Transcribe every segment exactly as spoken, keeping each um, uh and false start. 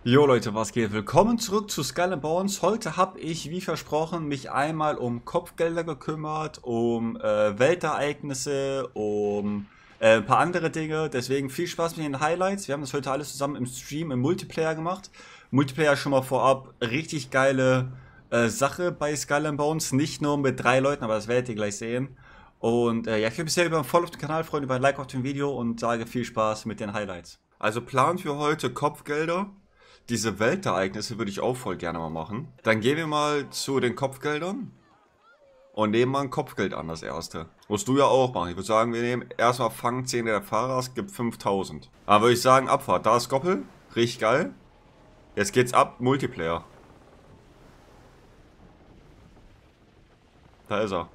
Jo Leute, was geht? Willkommen zurück zu Skull and Bones. Heute habe ich, wie versprochen, mich einmal um Kopfgelder gekümmert, um äh, Weltereignisse, um äh, ein paar andere Dinge. Deswegen viel Spaß mit den Highlights. Wir haben das heute alles zusammen im Stream, im Multiplayer gemacht. Multiplayer schon mal vorab, richtig geile äh, Sache bei Skull and Bones. Nicht nur mit drei Leuten, aber das werdet ihr gleich sehen. Und äh, ja, ich würde mich sehr über ein Follow auf den Kanal freuen, über ein Like auf dem Video und sage viel Spaß mit den Highlights. Also Plan für heute Kopfgelder. Diese Weltereignisse würde ich auch voll gerne mal machen. Dann gehen wir mal zu den Kopfgeldern und nehmen mal ein Kopfgeld an, das erste. Musst du ja auch machen. Ich würde sagen, wir nehmen erstmal Fangzähne der Fahrer, es gibt fünftausend. Aber würde ich sagen, Abfahrt. Da ist Goppel. Richtig geil. Jetzt geht's ab, Multiplayer. Da ist er.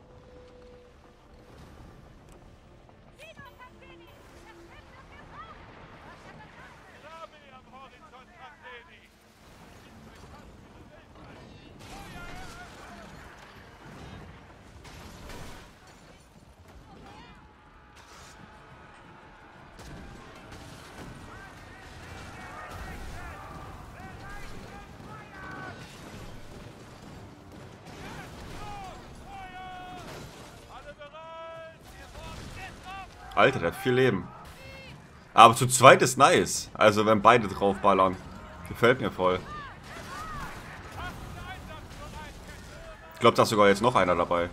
Alter, der hat viel Leben. Aber zu zweit ist nice. Also wenn beide draufballern. Gefällt mir voll. Ich glaube, da ist sogar jetzt noch einer dabei.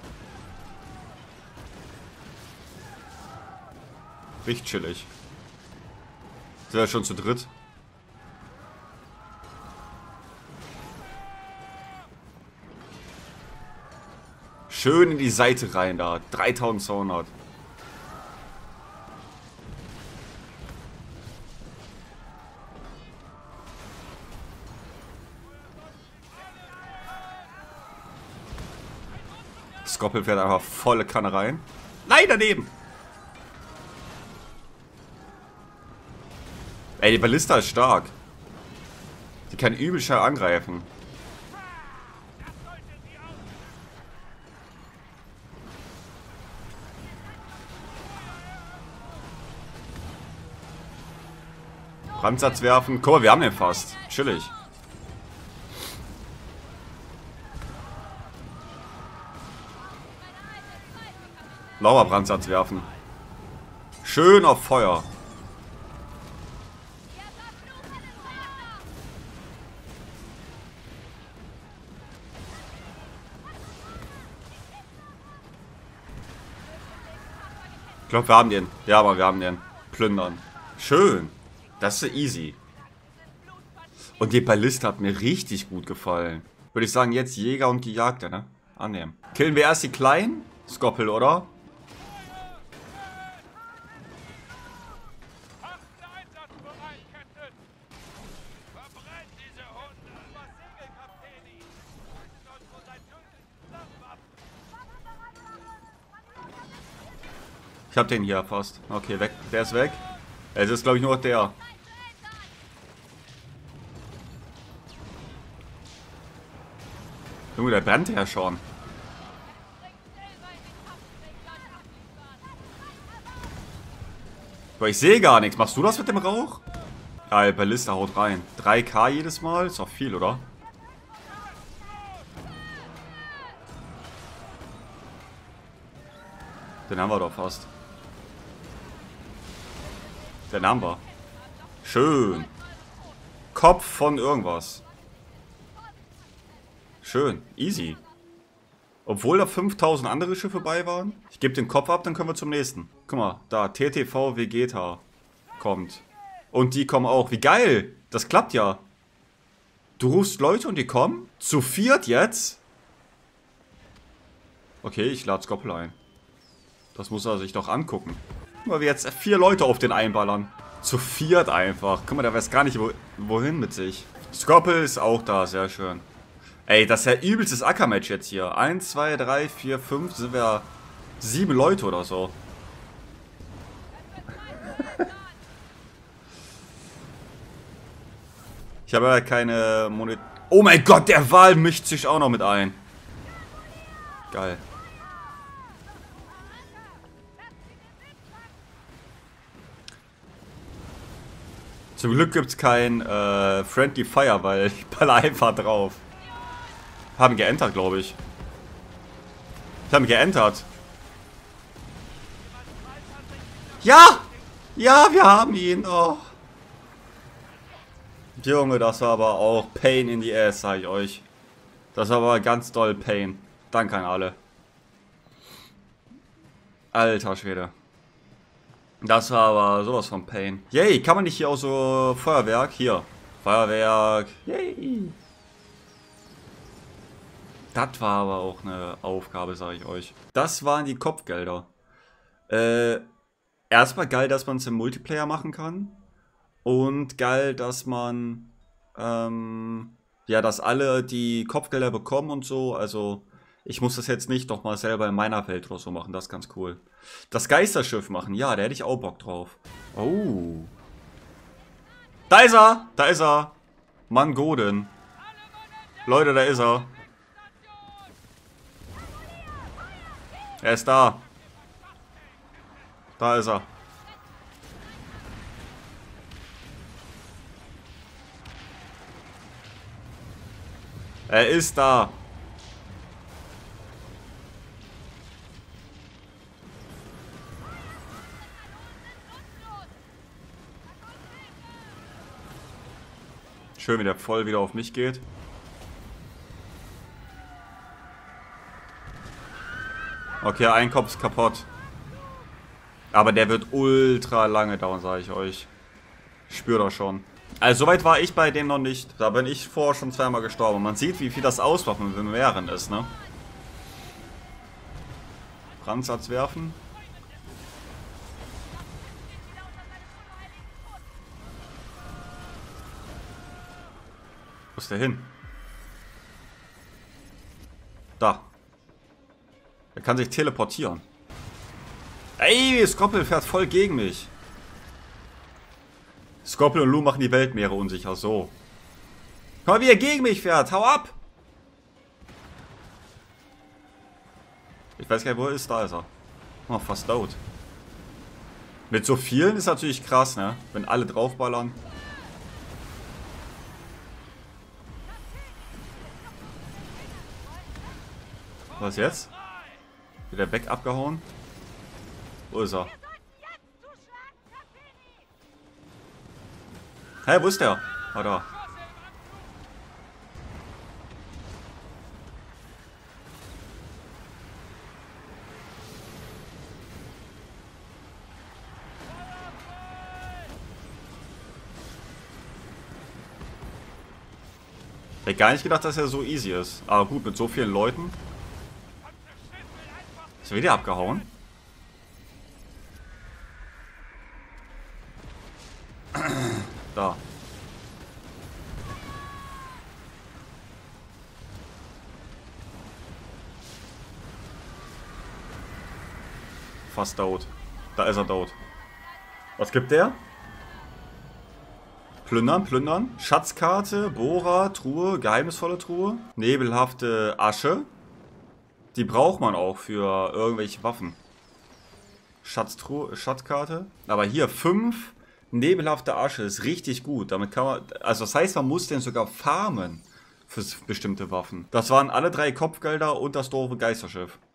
Richtig chillig. Sind wir schon zu dritt? Schön in die Seite rein da. dreitausendzweihundert. Skoppel fährt einfach volle Kanne rein. Nein, daneben! Ey, die Ballista ist stark. Die kann übel schnell angreifen. Brandsatz werfen. Guck mal, wir haben den fast. Chillig. Lauerbrandsatz werfen. Schön auf Feuer. Ich glaube, wir haben den. Ja, aber wir haben den. Plündern. Schön. Das ist easy. Und die Ballista hat mir richtig gut gefallen. Würde ich sagen, jetzt Jäger und Gejagte, ne? Annehmen. Killen wir erst die Kleinen? Skoppel, oder? Ich hab den hier fast. Okay, weg. Der ist weg. Es ist, glaube ich, nur noch der. Junge, der brennt ja schon. Aber ich sehe gar nichts. Machst du das mit dem Rauch? Geil, Ballista haut rein. drei K jedes Mal? Ist doch viel, oder? Den haben wir doch fast. Den haben wir. Schön. Kopf von irgendwas. Schön. Easy. Obwohl da fünftausend andere Schiffe bei waren. Ich gebe den Kopf ab, dann können wir zum nächsten. Guck mal, da. T T V Vegeta kommt. Und die kommen auch. Wie geil. Das klappt ja. Du rufst Leute und die kommen? Zu viert jetzt? Okay, ich lade Skoppel ein. Das muss er sich doch angucken. Guck mal, wir jetzt vier Leute auf den einballern. Zu viert einfach. Guck mal, der weiß gar nicht, wo, wohin mit sich. Skoppel ist auch da, sehr schön. Ey, das ist ja übelstes Ackermatch jetzt hier. eins, zwei, drei, vier, fünf, sind wir sieben Leute oder so. Ich habe ja keine Monit... Oh mein Gott, der Wal mischt sich auch noch mit ein. Geil. Zum Glück gibt es kein äh, Friendly Fire, weil ich baller einfach drauf. Haben geentert, glaube ich. Ich habe geentert. Ja! Ja, wir haben ihn. Oh. Junge, das war aber auch Pain in the ass, sage ich euch. Das war aber ganz doll Pain. Danke an alle. Alter Schwede. Das war aber sowas von Pain. Yay, kann man nicht hier auch so Feuerwerk? Hier. Feuerwerk. Yay. Das war aber auch eine Aufgabe, sage ich euch. Das waren die Kopfgelder. Äh, erstmal geil, dass man es im Multiplayer machen kann. Und geil, dass man, ähm, ja, dass alle die Kopfgelder bekommen und so. Also, ich muss das jetzt nicht nochmal selber in meiner Welt oder so machen. Das ist ganz cool. Das Geisterschiff machen, ja, da hätte ich auch Bock drauf. Oh. Da ist er! Da ist er! Mann Goden. Leute, da ist er. Er ist da. Da ist er. Er ist da. Schön, wie der voll wieder auf mich geht. Okay, ein Kopf ist kaputt. Aber der wird ultra lange dauern, sage ich euch. Ich spüre das schon. Also soweit war ich bei dem noch nicht. Da bin ich vorher schon zweimal gestorben. Man sieht, wie viel das Auswaffen mit dem Wehren ist, ne? Brandsatz werfen. Wo ist der hin? Da. Er kann sich teleportieren. Ey, Skoppel fährt voll gegen mich. Skoppel und Lou machen die Weltmeere unsicher. So. Guck mal, wie er gegen mich fährt. Hau ab! Ich weiß gar nicht, wo er ist. Da ist er. Oh, fast tot. Mit so vielen ist natürlich krass, ne? Wenn alle draufballern. Was jetzt? Wieder weg abgehauen? Wo ist er? Hä, hey, wo ist der? Ah, da. Ich hätte gar nicht gedacht, dass er so easy ist. Aber gut, mit so vielen Leuten. Ist er wieder abgehauen? Da. Fast tot. Da ist er tot. Was gibt der? Plündern, plündern. Schatzkarte, Bohrer, Truhe, geheimnisvolle Truhe. Nebelhafte Asche. Die braucht man auch für irgendwelche Waffen. Schatztruhe, Schatzkarte. Aber hier fünf nebelhafte Asche ist richtig gut. Damit kann man. Also das heißt, man muss den sogar farmen für bestimmte Waffen. Das waren alle drei Kopfgelder und das doofe Geisterschiff.